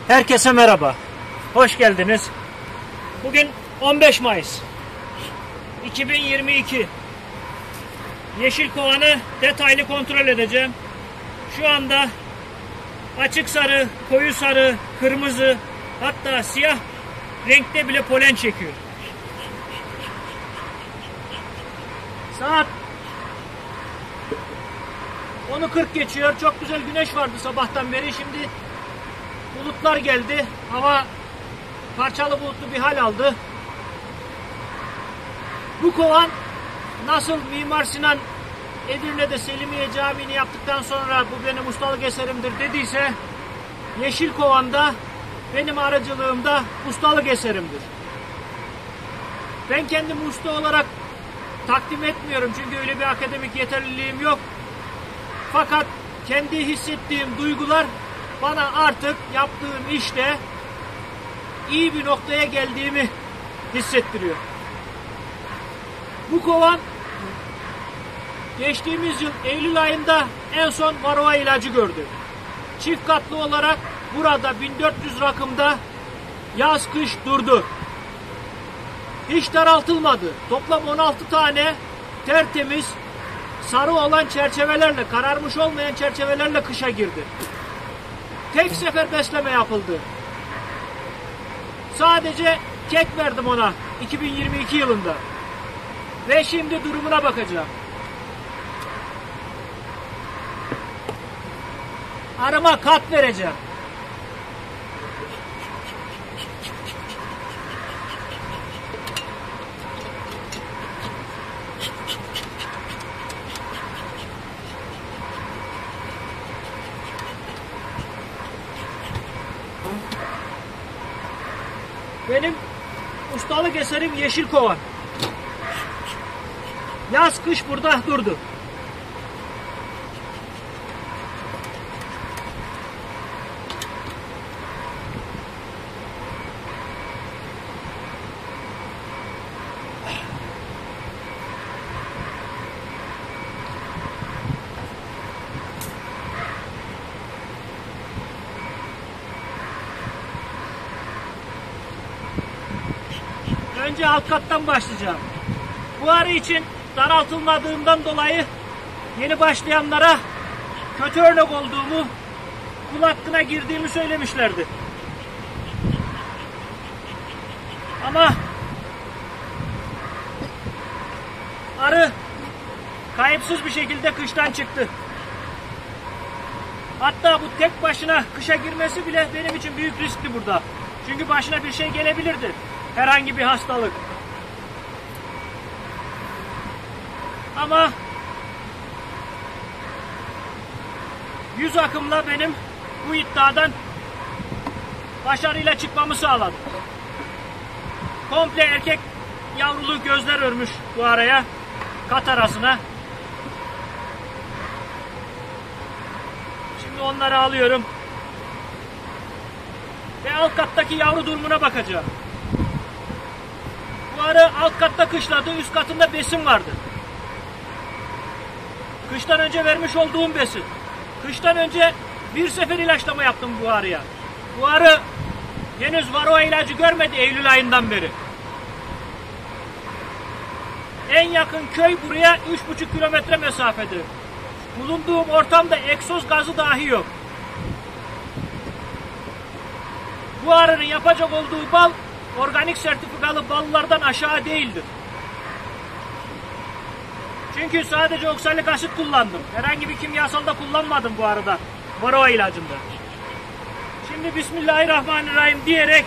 Herkese merhaba. Hoş geldiniz. Bugün 15 Mayıs 2022. Yeşil kovanı detaylı kontrol edeceğim. Şu anda açık sarı, koyu sarı, kırmızı, hatta siyah renkte bile polen çekiyor. Saat 10'u 40 geçiyor. Çok güzel güneş vardı sabahtan beri. Şimdi bulutlar geldi. Hava parçalı bulutlu bir hal aldı. Bu kovan nasıl Mimar Sinan Edirne'de Selimiye Camii'ni yaptıktan sonra bu benim ustalık eserimdir dediyse, Yeşil Kovan'da benim aracılığımda ustalık eserimdir. Ben kendimi usta olarak takdim etmiyorum çünkü öyle bir akademik yeterliliğim yok. Fakat kendi hissettiğim duygular bana artık yaptığım işte iyi bir noktaya geldiğimi hissettiriyor. Bu kovan geçtiğimiz yıl Eylül ayında en son varroa ilacı gördü. Çift katlı olarak burada 1400 rakımda yaz kış durdu. Hiç daraltılmadı. Toplam 16 tane tertemiz sarı olan çerçevelerle, kararmış olmayan çerçevelerle kışa girdi. Tek sefer besleme yapıldı. Sadece kek verdim ona 2022 yılında. Ve şimdi durumuna bakacağım. Arıma kat vereceğim. Benim ustalık eserim Yeşil Kovan. Yaz kış burada durdu. Önce alt kattan başlayacağım. Bu arı için daraltılmadığımdan dolayı yeni başlayanlara kötü örnek olduğumu, kul hakkına girdiğimi söylemişlerdi. Ama arı kayıpsız bir şekilde kıştan çıktı. Hatta bu tek başına kışa girmesi bile benim için büyük riskti burada. Çünkü başına bir şey gelebilirdi. Herhangi bir hastalık. Ama 100 akımla benim bu iddiadan başarıyla çıkmamı sağladı. Komple erkek yavrulu gözler örmüş bu araya, kat arasına. Şimdi onları alıyorum. Ve alt kattaki yavru durumuna bakacağım. Bu arı alt katta kışladı, üst katında besin vardı. Kıştan önce vermiş olduğum besin. Kıştan önce bir sefer ilaçlama yaptım bu arıya. Bu arı henüz varroa ilacı görmedi Eylül ayından beri. En yakın köy buraya 3,5 kilometre mesafede. Bulunduğum ortamda egzoz gazı dahi yok. Bu arının yapacak olduğu bal organik sertifikalı ballardan aşağı değildir. Çünkü sadece oksalik asit kullandım. Herhangi bir kimyasal da kullanmadım bu arada varroa ilacında. Şimdi Bismillahirrahmanirrahim diyerek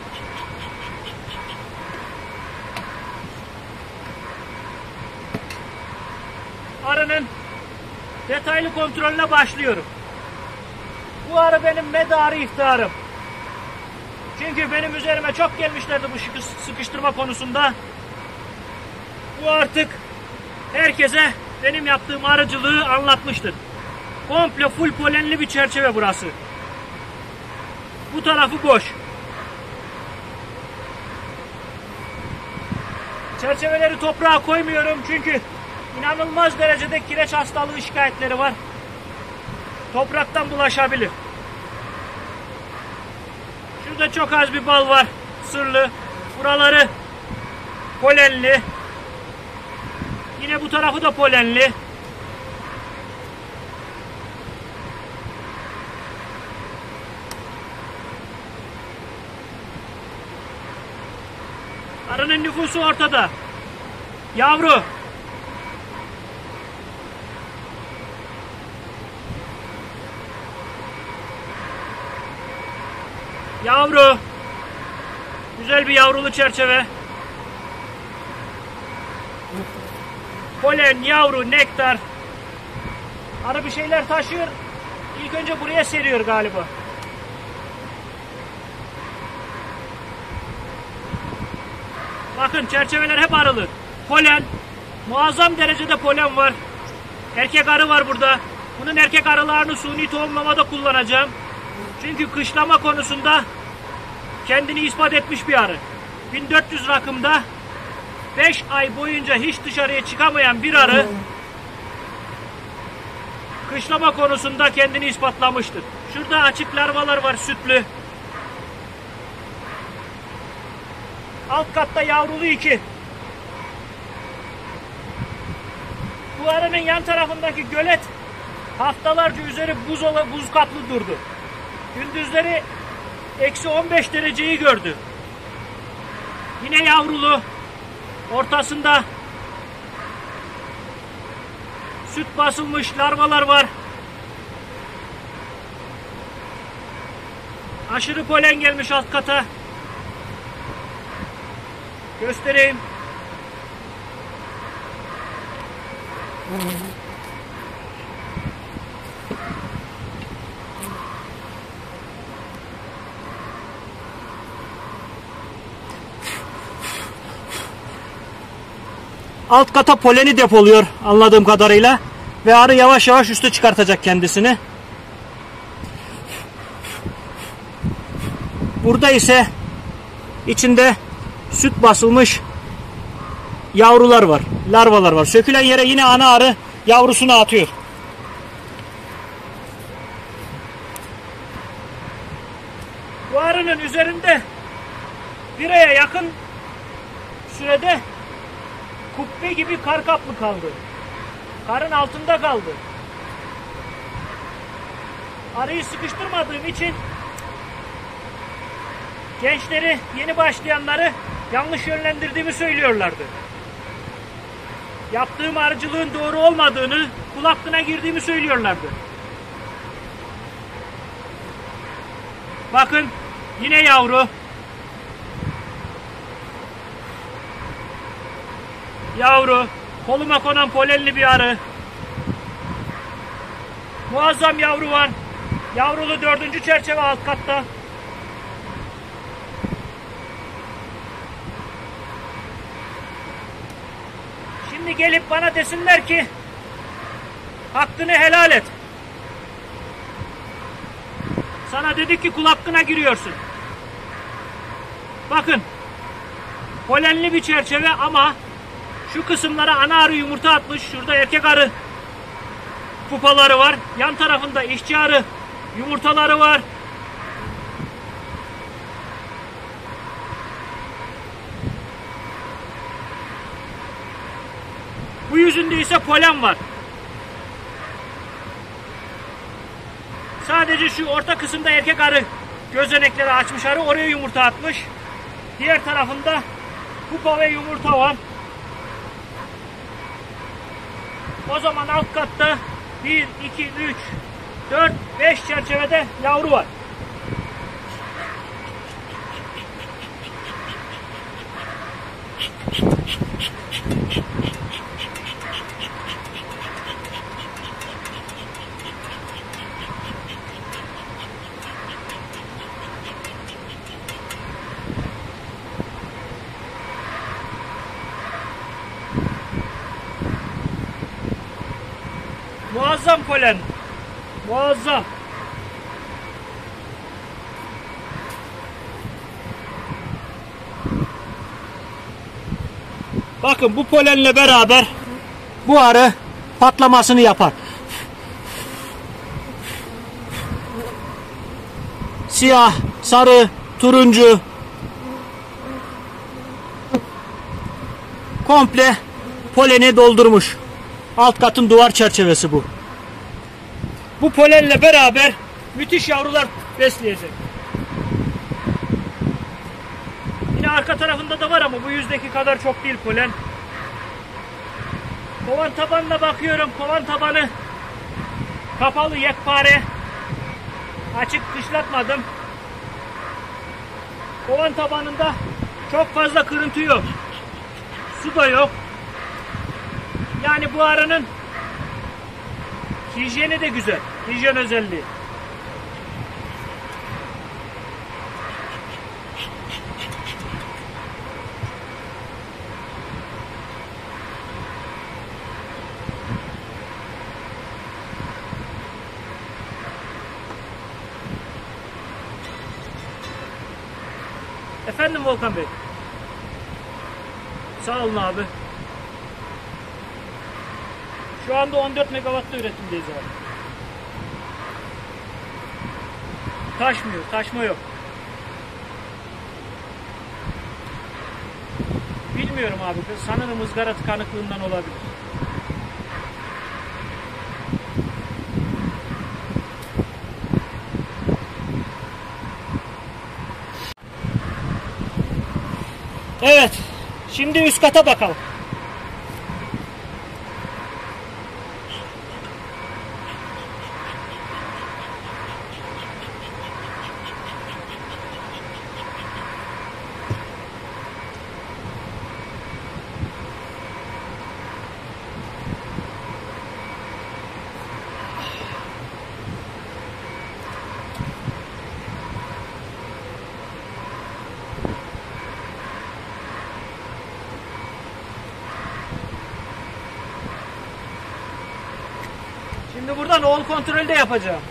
arının detaylı kontrolüne başlıyorum. Bu arı benim medarı iftiharım. Çünkü benim üzerime çok gelmişlerdi bu sıkıştırma konusunda. Bu artık herkese benim yaptığım arıcılığı anlatmıştır. Komple full polenli bir çerçeve burası. Bu tarafı boş. Çerçeveleri toprağa koymuyorum çünkü inanılmaz derecede kireç hastalığı şikayetleri var. Topraktan bulaşabilir. Şurada çok az bir bal var. Sırlı. Buraları polenli. Yine bu tarafı da polenli. Arının nüfusu ortada. Yavru. Yavru. Güzel bir yavrulu çerçeve. Polen, yavru, nektar. Arı bir şeyler taşıyor. İlk önce buraya seriyor galiba. Bakın çerçeveler hep arılı. Polen. Muazzam derecede polen var. Erkek arı var burada. Bunun erkek arılarını suni tohumlamada kullanacağım. Çünkü kışlama konusunda kendini ispat etmiş bir arı. 1400 rakımda 5 ay boyunca hiç dışarıya çıkamayan bir arı kışlama konusunda kendini ispatlamıştır. Şurada açık larvalar var, sütlü. Alt katta yavrulu 2. Bu arının yan tarafındaki gölet haftalarca üzeri buz kaplı durdu. Gündüzleri -15 dereceyi gördü. Yine yavrulu. Ortasında süt basılmış larvalar var. Aşırı polen gelmiş alt kata. Göstereyim. Alt kata poleni depoluyor anladığım kadarıyla ve arı yavaş yavaş üste çıkartacak kendisini. Burada ise içinde süt basılmış yavrular var, larvalar var. Sökülen yere yine ana arı yavrusunu atıyor. Bu arının üzerinde bir aya yakın sürede kubbe gibi kar kaplı kaldı. Karın altında kaldı. Arıyı sıkıştırmadığım için gençleri, yeni başlayanları yanlış yönlendirdiğimi söylüyorlardı. Yaptığım arıcılığın doğru olmadığını, kul hakkına girdiğimi söylüyorlardı. Bakın yine yavru. Yavru. Koluma konan polenli bir arı. Muazzam yavru var. Yavrulu 4. çerçeve alt katta. Şimdi gelip bana desinler ki hakkını helal et. Sana dedik ki kul hakkına giriyorsun. Bakın. Polenli bir çerçeve ama şu kısımlara ana arı yumurta atmış. Şurada erkek arı pupaları var. Yan tarafında işçi arı yumurtaları var. Bu yüzünde ise polen var. Sadece şu orta kısımda erkek arı gözenekleri açmış arı oraya yumurta atmış. Diğer tarafında pupa ve yumurta var. O zaman alt katta 1, 2, 3, 4, 5 çerçevede yavru var. Muazzam polen. Muazzam. Bakın bu polenle beraber bu arı patlamasını yapar. Siyah, sarı, turuncu. Komple poleni doldurmuş. Alt katın duvar çerçevesi bu. Bu polenle beraber müthiş yavrular besleyecek. Yine arka tarafında da var ama bu yüzdeki kadar çok değil polen. Kovan tabanına bakıyorum. Kovan tabanı kapalı, yekpare. Açık, kışlatmadım. Kovan tabanında çok fazla kırıntı yok. Su da yok. Yani bu arının hijyeni de güzel. Hijyen özelliği. Efendim Volkan Bey. Sağ olun abi. Şu anda 14 megawattlı üretimdeyiz abi. Taşmıyor, taşma yok. Bilmiyorum abi. Sanırım ızgara tıkanıklığından olabilir. Evet. Şimdi üst kata bakalım. Şimdi buradan oğul kontrolü de yapacağım.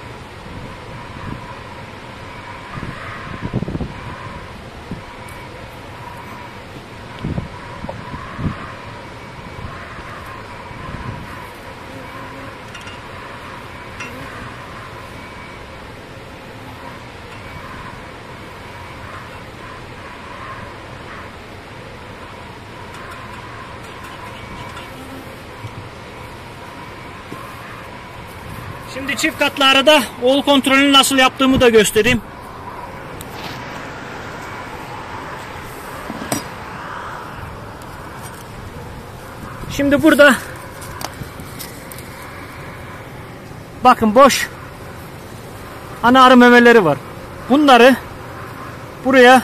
Şimdi çift katlı arada oğul kontrolünü nasıl yaptığımı da göstereyim. Şimdi burada bakın boş ana arı memeleri var. Bunları buraya,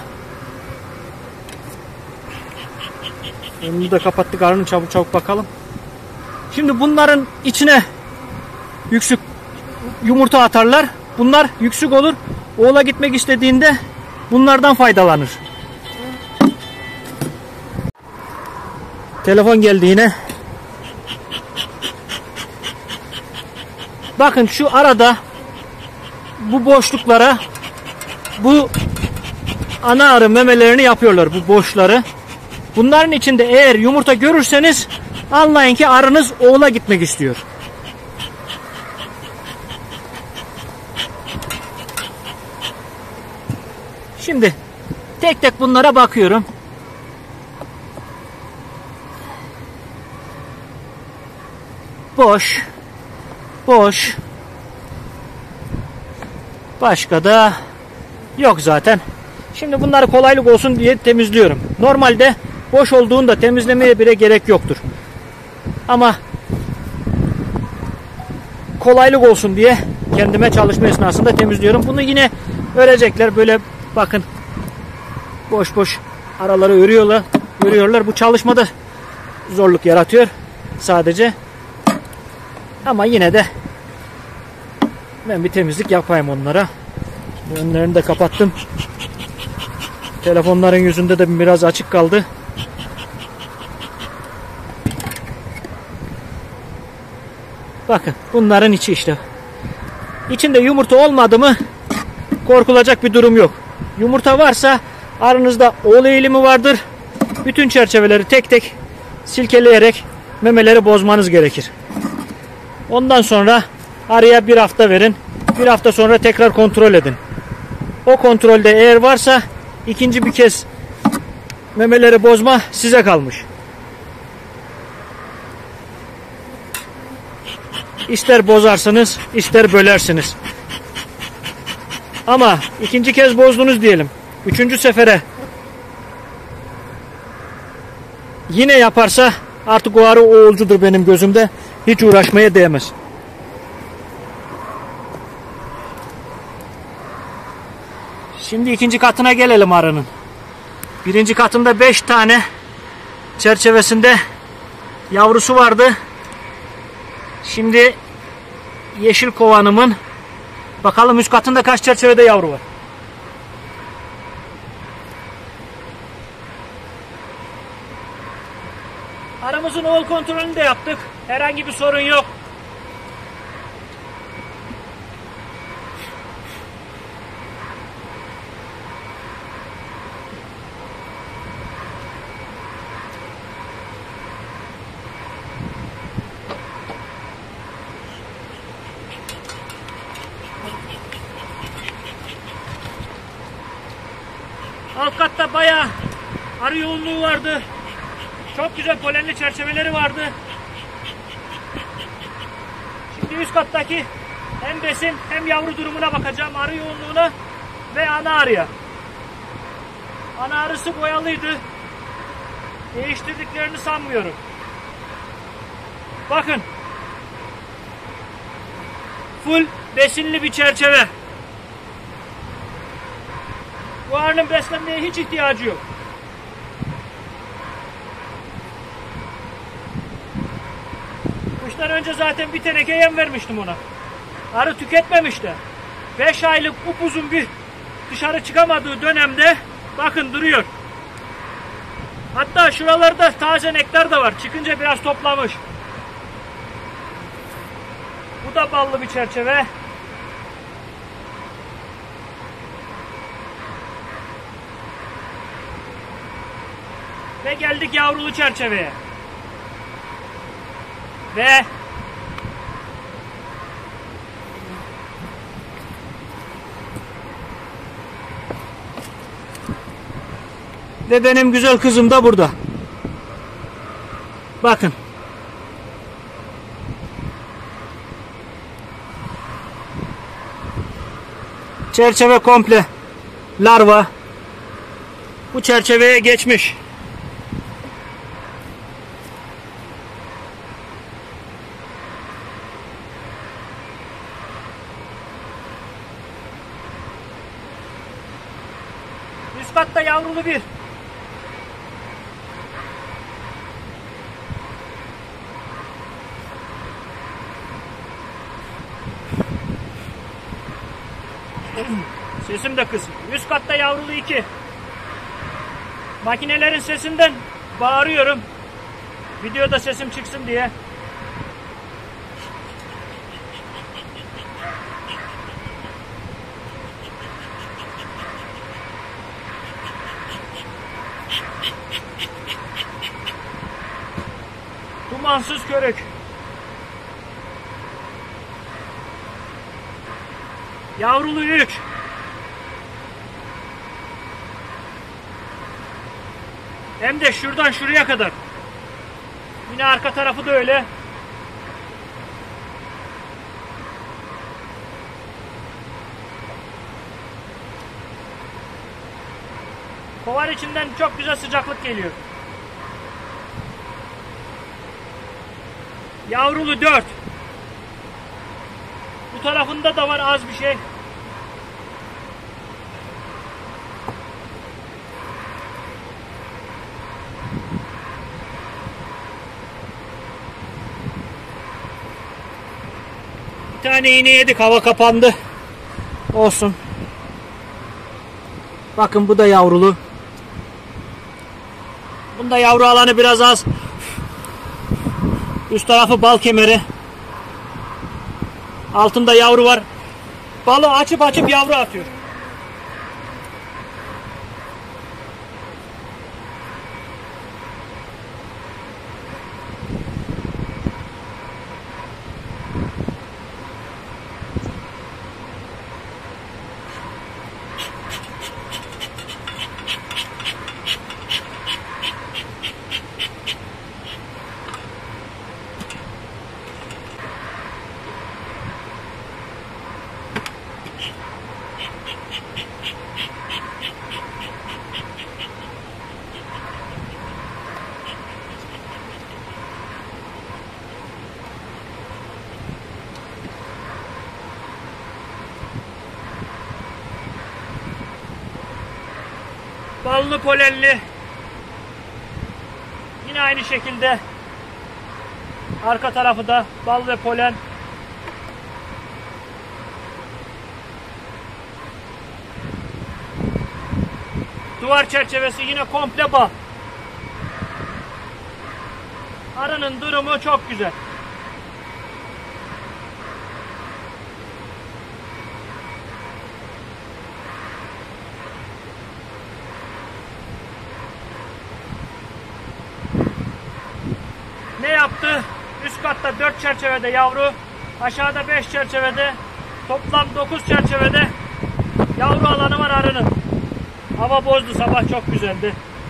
bunu da kapattık, arının çabuk çabuk bakalım. Şimdi bunların içine yüksük yumurta atarlar. Bunlar yüksük olur. Oğula gitmek istediğinde bunlardan faydalanır. Telefon geldi yine. Bakın şu arada bu boşluklara bu ana arı memelerini yapıyorlar, bu boşları. Bunların içinde eğer yumurta görürseniz anlayın ki arınız oğula gitmek istiyor. Şimdi tek tek bunlara bakıyorum. Boş. Boş. Başka da yok zaten. Şimdi bunları kolaylık olsun diye temizliyorum. Normalde boş olduğunda temizlemeye bile gerek yoktur. Ama kolaylık olsun diye kendime çalışma esnasında temizliyorum. Bunu yine örecekler. Böyle bakın. Boş boş araları örüyorlar. Bu çalışmada zorluk yaratıyor sadece. Ama yine de ben bir temizlik yapayım onlara. Önlerini de kapattım. Telefonların yüzünde de biraz açık kaldı. Bakın bunların içi işte. İçinde yumurta olmadı mı korkulacak bir durum yok. Yumurta varsa aranızda oğul eğilimi vardır. Bütün çerçeveleri tek tek silkeleyerek memeleri bozmanız gerekir. Ondan sonra araya bir hafta verin. Bir hafta sonra tekrar kontrol edin. O kontrolde eğer varsa ikinci bir kez memeleri bozma size kalmış. İster bozarsınız, ister bölersiniz. Ama ikinci kez bozdunuz diyelim. Üçüncü sefere yine yaparsa artık o arı oğulcudur benim gözümde. Hiç uğraşmaya değmez. Şimdi ikinci katına gelelim arının. Birinci katında 5 tane çerçevesinde yavrusu vardı. Şimdi yeşil kovanımın bakalım üst katında kaç çerçevede yavru var. Arımızın oğul kontrolünü de yaptık. Herhangi bir sorun yok. Alt katta bayağı arı yoğunluğu vardı. Çok güzel polenli çerçeveleri vardı. Şimdi üst kattaki hem besin hem yavru durumuna bakacağım. Arı yoğunluğuna ve ana arıya. Ana arısı boyalıydı. Değiştirdiklerini sanmıyorum. Bakın. Full besinli bir çerçeve. Bu arının beslenmeye hiç ihtiyacı yok. Kuştan önce zaten bir teneke yem vermiştim ona. Arı tüketmemişti. 5 aylık upuzun bir dışarı çıkamadığı dönemde bakın duruyor. Hatta şuralarda taze nektar da var. Çıkınca biraz toplamış. Bu da ballı bir çerçeve. Ve geldik yavrulu çerçeveye. Ve benim güzel kızım da burada. Bakın. Çerçeve komple larva. Bu çerçeveye geçmiş. Üst katta yavrulu bir. Sesim de kısık. Üst katta yavrulu 2. Makinelerin sesinden bağırıyorum. Videoda sesim çıksın diye. Dumansız körük. Yavrulu 3. Hem de şuradan şuraya kadar. Yine arka tarafı da öyle. Kovan içinden çok güzel sıcaklık geliyor. Yavrulu 4. Bu tarafında da var az bir şey. Bir tane iğne yedik, hava kapandı. Olsun. Bakın bu da yavrulu. Bunda yavru alanı biraz az. Üst tarafı bal kemeri. Altında yavru var. Balı açıp yavru atıyor. ballı polenli. Yine aynı şekilde arka tarafı da bal ve polen. Duvar çerçevesi yine komple bal. Arının durumu çok güzel. Ne yaptı? Üst katta 4 çerçevede yavru, aşağıda 5 çerçevede, toplam 9 çerçevede yavru alanı var arının. Hava bozdu, sabah çok güzeldi.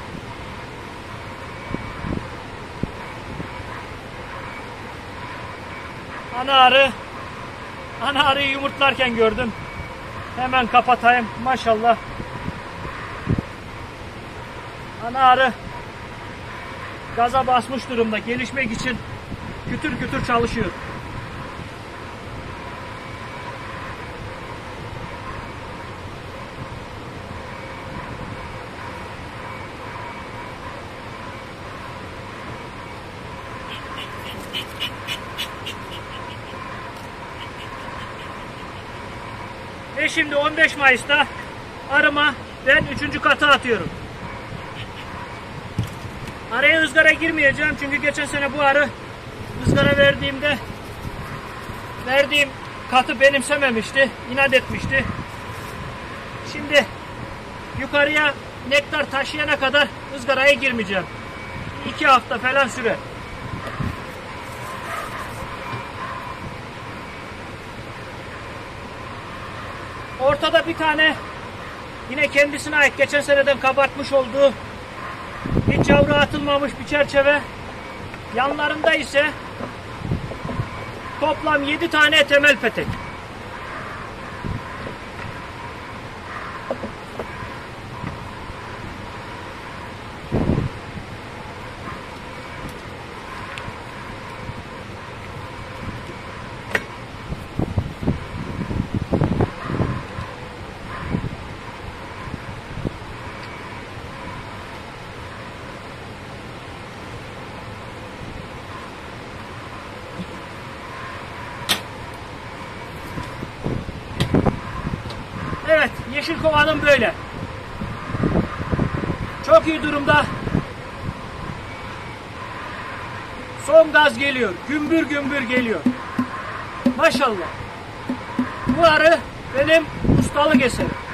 Ana arıyı yumurtlarken gördüm. Hemen kapatayım. Maşallah. Ana arı gaza basmış durumda. Gelişmek için kütür kütür çalışıyor. Ve şimdi 15 Mayıs'ta arıma ben 3. kata atıyorum. Araya ızgara girmeyeceğim çünkü geçen sene bu arı ızgara verdiğim katı benimsememişti, inat etmişti. Şimdi yukarıya nektar taşıyana kadar ızgaraya girmeyeceğim. 2 hafta falan sürer. Ortada bir tane yine kendisine ait geçen seneden kabartmış olduğu hiç yavru atılmamış bir çerçeve. Yanlarında ise toplam 7 tane temel petek. Evet, yeşil kovanım böyle. Çok iyi durumda. Son gaz geliyor. Gümbür gümbür geliyor. Maşallah. Bu arı benim ustalık eserim.